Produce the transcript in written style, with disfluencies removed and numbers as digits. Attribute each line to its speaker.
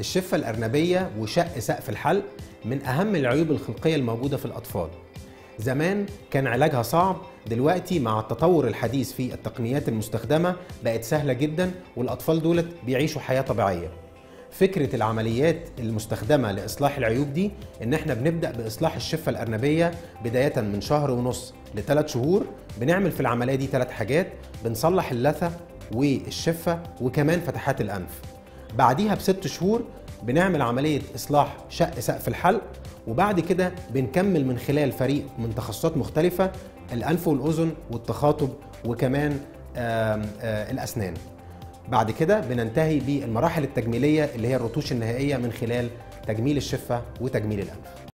Speaker 1: الشفة الأرنبية وشق سقف الحلق من أهم العيوب الخلقية الموجودة في الأطفال. زمان كان علاجها صعب، دلوقتي مع التطور الحديث في التقنيات المستخدمة بقت سهلة جدا والأطفال دولت بيعيشوا حياة طبيعية. فكرة العمليات المستخدمة لإصلاح العيوب دي إن احنا بنبدأ بإصلاح الشفة الأرنبية بداية من 1.5 شهر ل3 شهور. بنعمل في العملية دي 3 حاجات: بنصلح اللثة والشفة وكمان فتحات الأنف. بعديها ب6 شهور بنعمل عملية إصلاح شق سقف الحلق، وبعد كده بنكمل من خلال فريق من تخصصات مختلفة: الأنف والأذن والتخاطب وكمان الأسنان. بعد كده بننتهي بالمراحل التجميلية اللي هي الرتوش النهائية من خلال تجميل الشفة وتجميل الأنف.